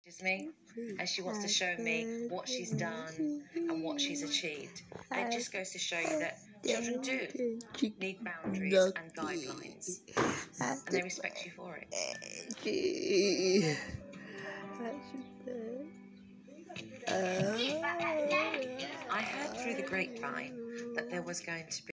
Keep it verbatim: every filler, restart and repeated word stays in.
me, and she wants to show me what she's done and what she's achieved. And it just goes to show you that children do need boundaries and guidelines, and they respect you for it. I heard through the grapevine that there was going to be